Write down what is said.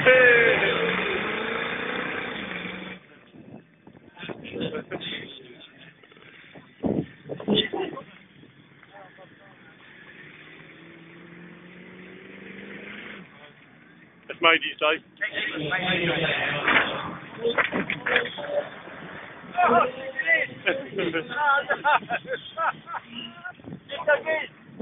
That's Matey's day. Oh, it is! Oh, no! It's okay.